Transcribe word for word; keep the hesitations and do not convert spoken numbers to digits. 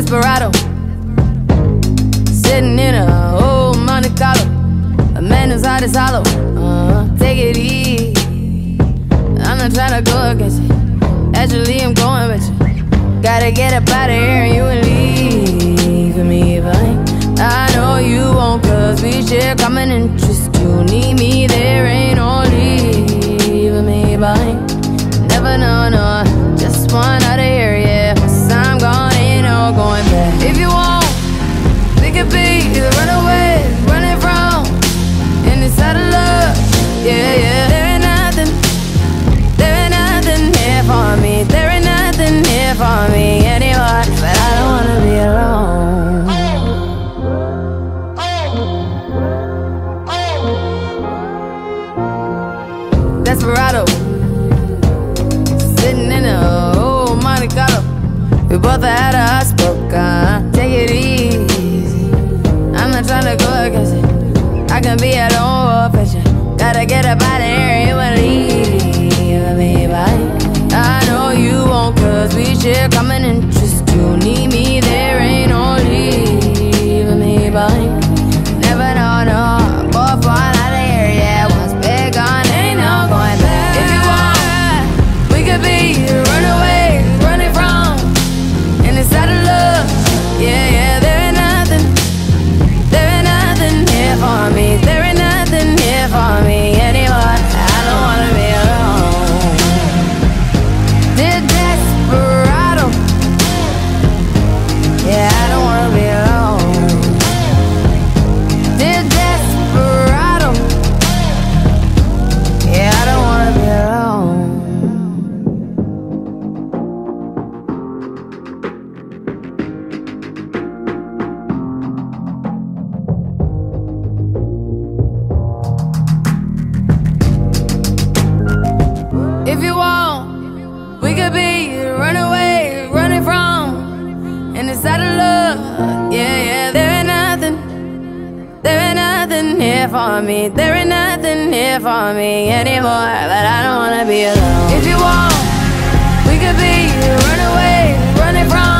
desperado, sitting in a old Monte Carlo, a man whose heart is hollow. Uh, take it easy, I'm not trying to go against you. Actually, I'm going with you. Gotta get up out of here and you and leave me behind. I know you won't, cause we share common interest. You need me, there ain't no leaving me behind. Never know, no, just want out of here, yeah. Once I'm gone, ain't no going back. If you want, we could be the runaways, running from inside of love, yeah, yeah. There ain't nothing, there ain't nothing here for me. There ain't nothing here for me anymore, but I don't wanna be alone. Desperado, sitting in a old Monte Carlo. We both had a heart spoke, uh, take it easy, I'm not trying to go against it. I can be a lone wolf at you. Gotta get up out of here, you and leave me behind. I know you won't, cause we share common interest. You need me, there ain't no leaving me behind. Never know, no, both want out of here, yeah. Once we're gone, ain't no going back. If you want, we could be runaways, running from inside of love, yeah, yeah. There ain't nothing, there ain't nothing here for me. There ain't nothing here for me anymore. I don't wanna be alone. Dear desperado, yeah, I don't wanna be alone. Dear desperado, yeah, I don't wanna be alone. If you want, we could be runaways, running from inside of love, yeah, yeah. There ain't nothing, there ain't nothing here for me. There ain't nothing here for me anymore, but I don't wanna be alone. If you want, we could be runaways, running from